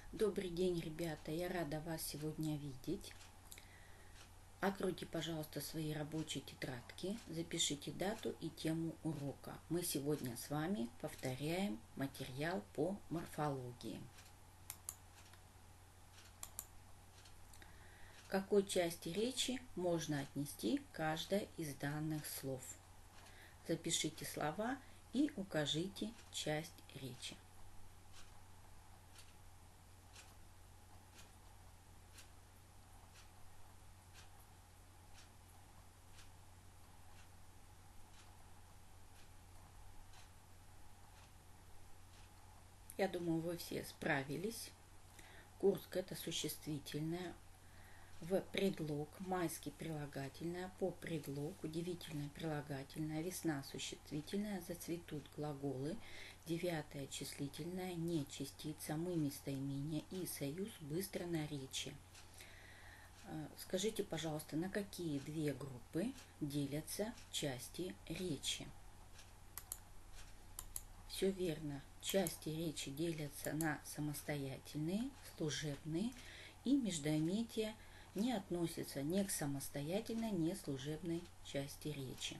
Добрый день, ребята! Я рада вас сегодня видеть. Откройте, пожалуйста, свои рабочие тетрадки, запишите дату и тему урока. Мы сегодня с вами повторяем материал по морфологии. К какой части речи можно отнести каждое из данных слов? Запишите слова и укажите часть речи. Я думаю, вы все справились. Куртка – это существительное. В предлог, майский прилагательное, по предлог, удивительное прилагательное, весна существительное, зацветут глаголы, девятое числительное, не частица, мы местоимение и союз быстронаречия. Скажите, пожалуйста, на какие две группы делятся части речи? Все верно. Части речи делятся на самостоятельные, служебные и междометия не относятся ни к самостоятельной, ни к служебной части речи.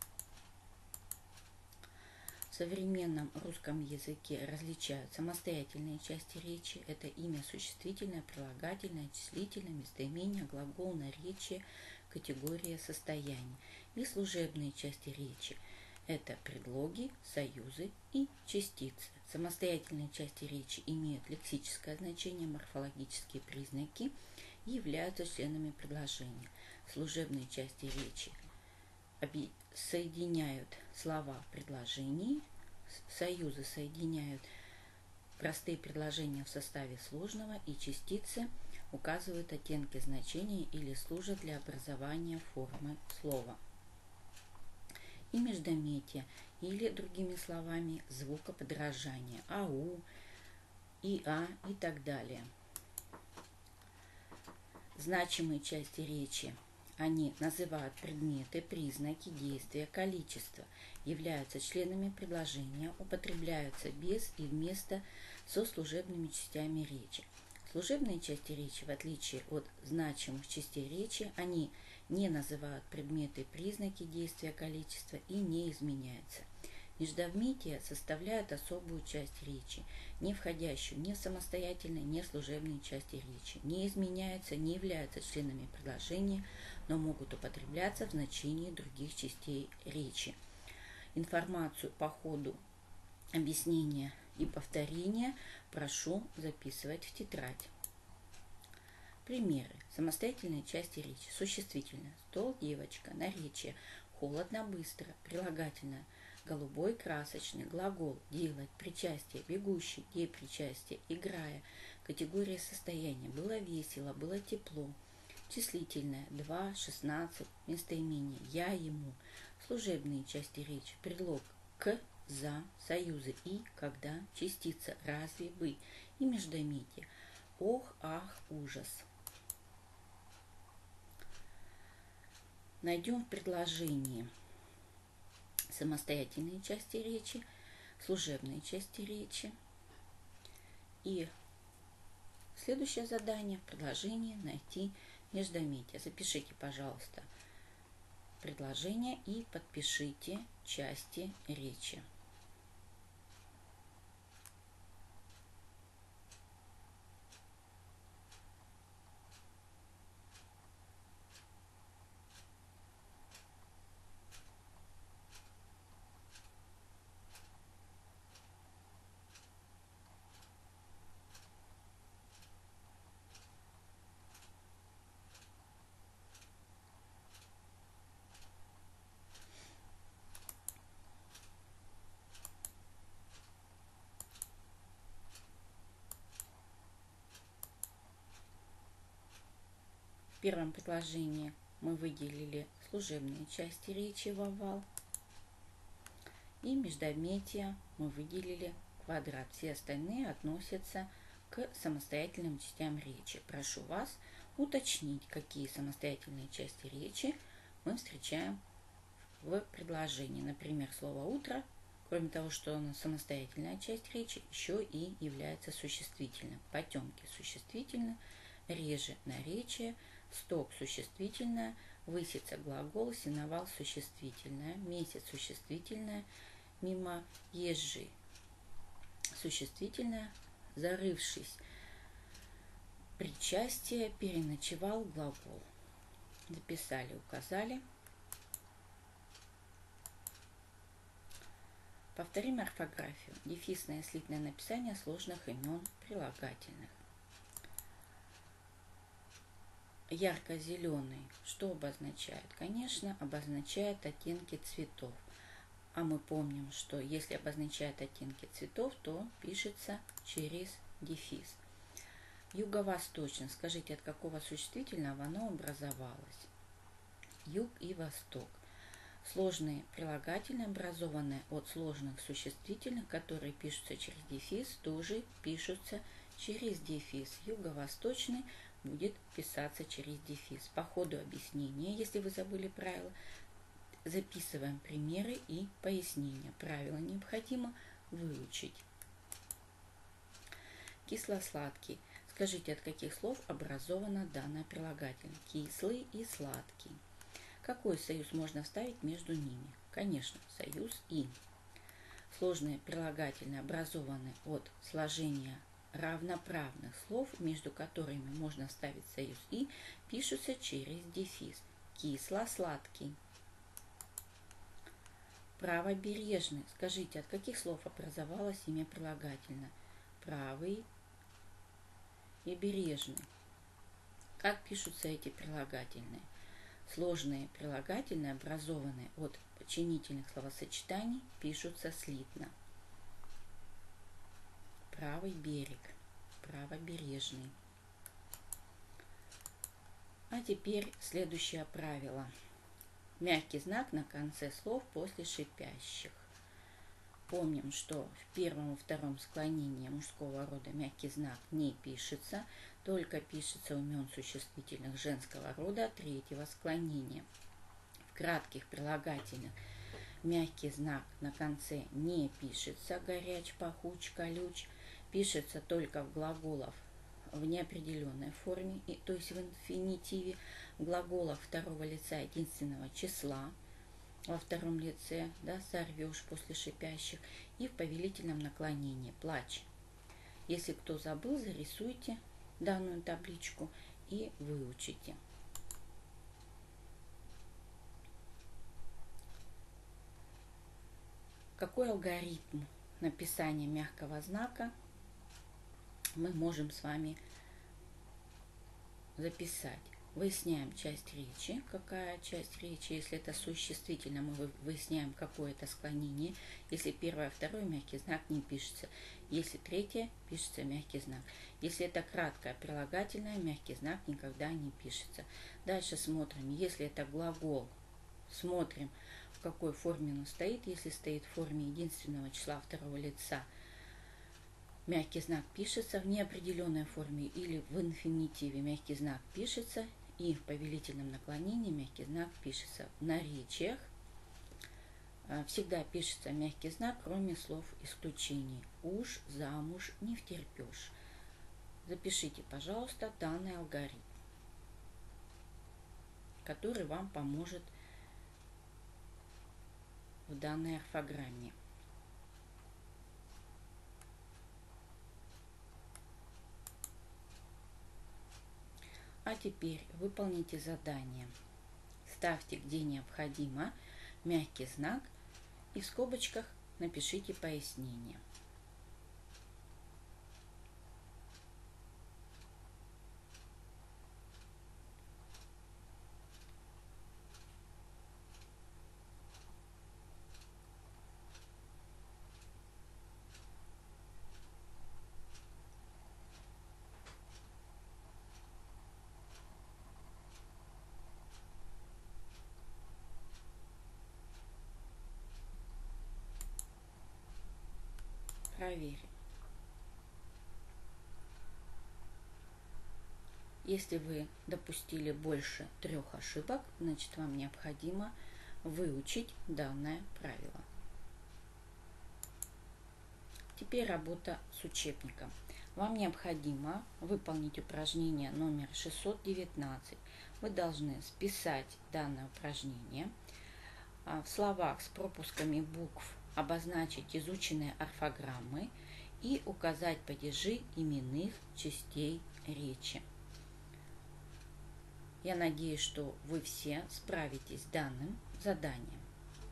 В современном русском языке различают самостоятельные части речи. Это имя, существительное, прилагательное, числительное, местоимение, глагол, наречие, категория, состояния. И служебные части речи. Это предлоги, союзы и частицы. Самостоятельные части речи имеют лексическое значение, морфологические признаки и являются членами предложения. Служебные части речи соединяют слова в предложении, союзы соединяют простые предложения в составе сложного, и частицы указывают оттенки значения или служат для образования формы слова. И междометия, или, другими словами, звукоподражания, ау, и так далее. Значимые части речи. Они называют предметы, признаки, действия, количество, являются членами предложения, употребляются без и вместо со служебными частями речи. Служебные части речи, в отличие от значимых частей речи, они не называют предметы, признаки, действия, количества и не изменяются. Междометия составляют особую часть речи, не входящую ни в самостоятельные, ни в служебные части речи, не изменяются, не являются членами предложения, но могут употребляться в значении других частей речи. Информацию по ходу объяснения и повторения прошу записывать в тетрадь. Примеры. Самостоятельные части речи. Существительное. Стол, девочка. Наречие. Холодно, быстро. Прилагательное. Голубой, красочный. Глагол. Делать. Причастие. Бегущий. Где причастие. Играя. Категория состояния. Было весело. Было тепло. Числительное. 2, 16. Местоимение. Я, ему. Служебные части речи. Предлог. К, за. Союзы. И, когда. Частица. Разве, бы. И междометие. Ох, ах, ужас. Найдем в предложении самостоятельные части речи, служебные части речи. И следующее задание в предложении найти междометие. Запишите, пожалуйста, предложение и подпишите части речи. В первом предложении мы выделили служебные части речи в овал. И междометия мы выделили квадрат. Все остальные относятся к самостоятельным частям речи. Прошу вас уточнить, какие самостоятельные части речи мы встречаем в предложении. Например, слово «утро», Кроме того, что она самостоятельная часть речи, еще и является существительным. Потемки существительное, реже наречие, сток существительное, высица глагол, сеновал существительное, месяц существительное, мимо езжий существительное, зарывшись причастие, переночевал глагол. Записали, указали. Повторим орфографию. Дефисное слитное написание сложных имен прилагательных. Ярко-зеленый что обозначает? Конечно, обозначает оттенки цветов. А мы помним, что если обозначает оттенки цветов, то пишется через дефис. Юго-восточный. Скажите, от какого существительного оно образовалось? Юг и восток. Сложные прилагательные, образованные от сложных существительных, которые пишутся через дефис, тоже пишутся через дефис. Юго-восточный будет писаться через дефис. По ходу объяснения, если вы забыли правила, записываем примеры и пояснения. Правила необходимо выучить. Кисло-сладкий. Скажите, от каких слов образовано данное прилагательное? Кислый и сладкий. Какой союз можно вставить между ними? Конечно, союз «и». Сложные прилагательные образованы от сложения равноправных слов, между которыми можно вставить союз «и», пишутся через дефис. Кисло-сладкий. Правобережный. Скажите, от каких слов образовалось имя прилагательное? Правый и бережный. Как пишутся эти прилагательные? Сложные прилагательные, образованные от подчинительных словосочетаний, пишутся слитно. Правый берег, правобережный. А теперь следующее правило. Мягкий знак на конце слов после шипящих. Помним, что в первом и втором склонении мужского рода мягкий знак не пишется, только пишется у имен существительных женского рода третьего склонения. В кратких прилагательных мягкий знак на конце не пишется, горяч, пахуч, колюч, пишется только в глаголах в неопределенной форме, то есть в инфинитиве, в глаголах второго лица единственного числа, во втором лице, сорвешь после шипящих, и в повелительном наклонении плач. Если кто забыл, зарисуйте данную табличку и выучите. Какой алгоритм написания мягкого знака мы можем с вами записать? Выясняем часть речи. Какая часть речи? Если это существительное, мы выясняем какое-то склонение. Если первое, второе, мягкий знак не пишется. Если третье, пишется мягкий знак. Если это краткое прилагательное, мягкий знак никогда не пишется. Дальше смотрим. Если это глагол, смотрим, в какой форме он стоит. Если стоит в форме единственного числа второго лица, мягкий знак пишется. В неопределенной форме или в инфинитиве мягкий знак пишется. И в повелительном наклонении мягкий знак пишется. В наречиях всегда пишется мягкий знак, кроме слов исключений. Уж, замуж, не втерпешь. Запишите, пожалуйста, данный алгоритм, который вам поможет в данной орфограмме. А теперь выполните задание. Ставьте, где необходимо, мягкий знак и в скобочках напишите пояснение. Проверим. Если вы допустили больше 3 ошибок, значит вам необходимо выучить данное правило. Теперь работа с учебником. Вам необходимо выполнить упражнение номер 619. Вы должны списать данное упражнение, в словах с пропусками букв обозначить изученные орфограммы и указать падежи именных частей речи. Я надеюсь, что вы все справитесь с данным заданием.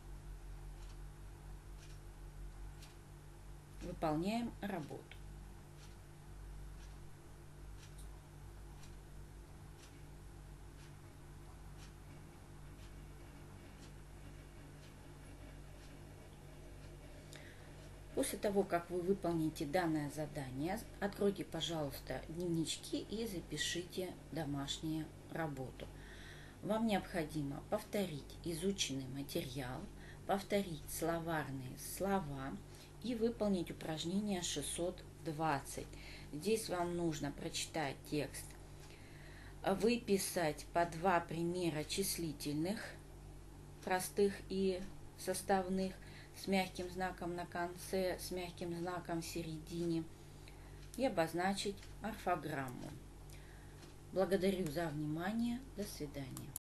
Выполняем работу. После того, как вы выполните данное задание, откройте, пожалуйста, дневнички и запишите домашнюю работу. Вам необходимо повторить изученный материал, повторить словарные слова и выполнить упражнение 620. Здесь вам нужно прочитать текст, выписать по 2 примера числительных, простых и составных, с мягким знаком на конце, с мягким знаком в середине, и обозначить орфограмму. Благодарю за внимание. До свидания.